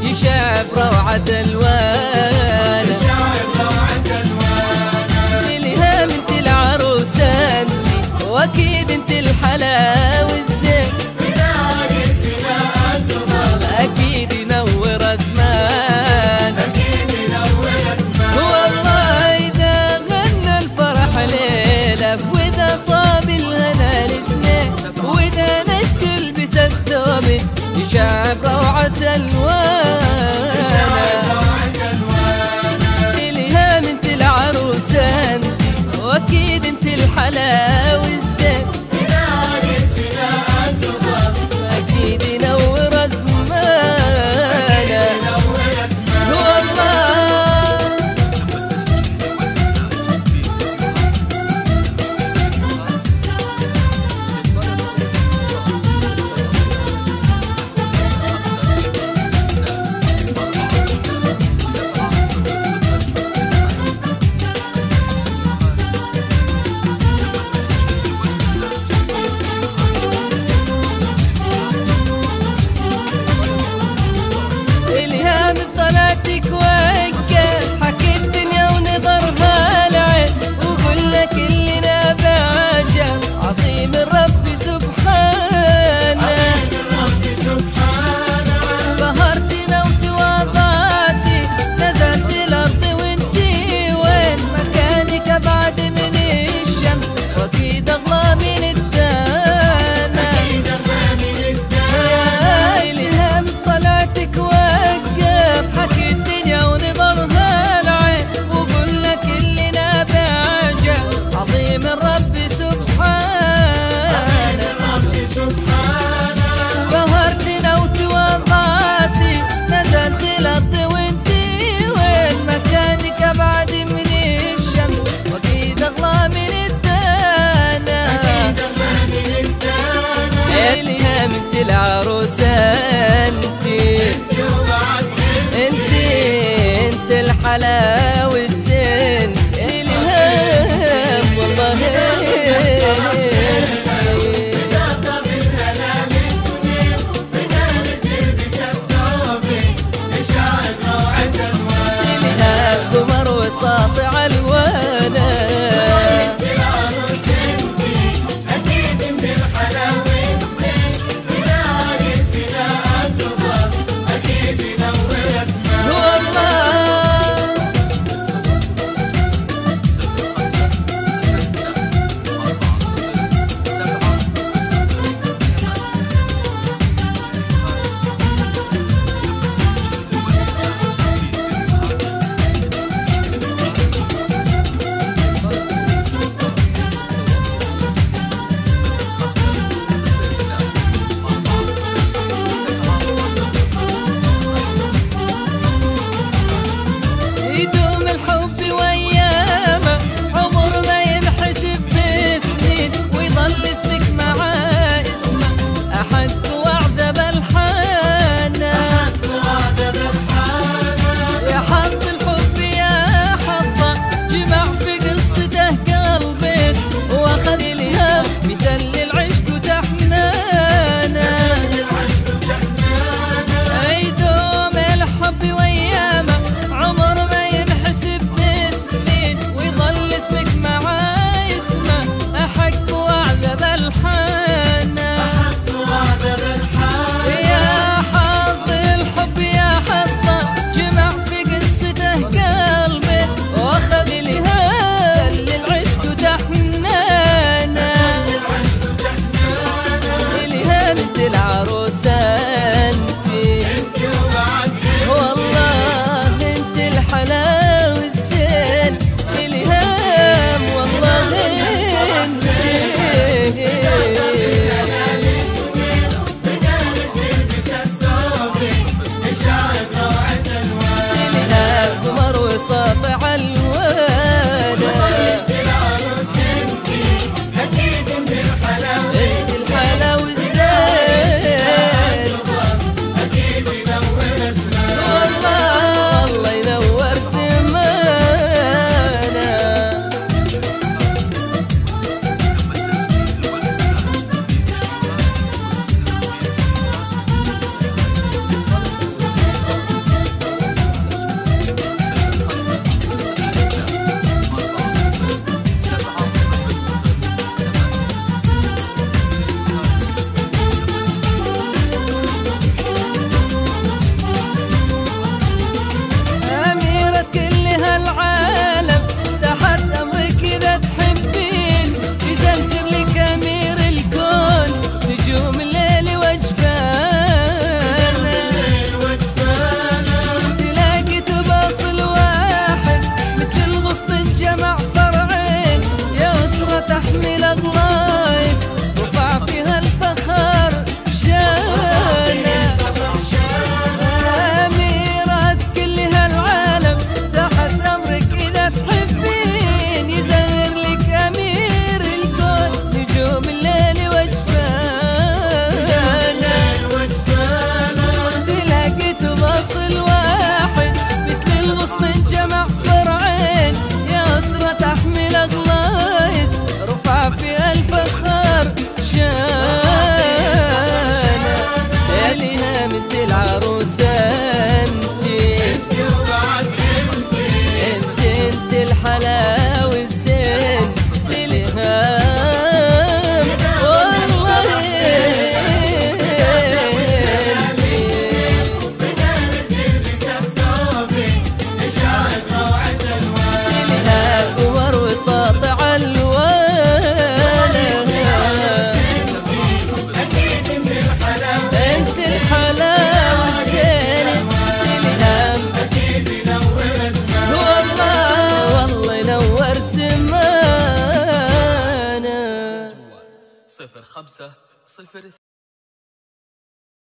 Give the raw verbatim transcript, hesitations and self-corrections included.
يشعب روعة الوان، الهام انت العروسة انت، واكيد انت الحلا والزين، اكيد ينور زمان، والله اذا غنى الفرح ليلة، واذا طاب الغنى الاثنين، واذا نشت البس الثوب يشعب روعة الوان، الهام انت العروسة انت، واكيد انت الحلا والزين، اكيد ينور زمانه والله. بطلعتك وقف حكي الدنيا ونظرها العين، وقول لك اللي نابع عجب عظيم الرب سبحانه، بهرتنا وتواضعتي نزلت الارض وانتي وين، مكانك بعد من الشمس واكيد اغلى من الدانا، يا الهام طلعتك حكي الدنيا ونظرها العين، وقول لك اللي نابع عجب عظيم الرب سبحانه، بهرتنا وتواضعتي نزلت الارض وانتي وين، مكانك بعد من الشمس واكيد اغلى من الدانا، الهام انت العروسه انتي، انت انت الحلا والزين، الهام والله الهام قمر وساطع الوانا، والله خمسة صفر